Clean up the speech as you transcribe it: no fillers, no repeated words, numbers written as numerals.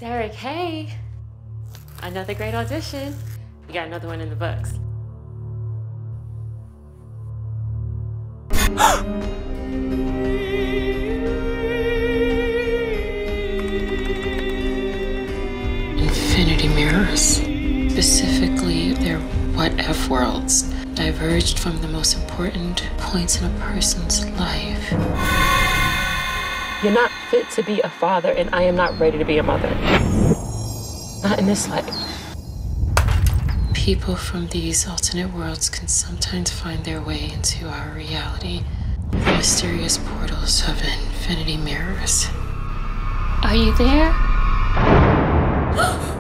Derek, hey. Another great audition. We got another one in the books. Infinity mirrors. Specifically, they're what-if worlds, diverged from the most important points in a person's life. You're not fit to be a father, and I am not ready to be a mother. Not in this life. People from these alternate worlds can sometimes find their way into our reality. The mysterious portals of infinity mirrors. Are you there?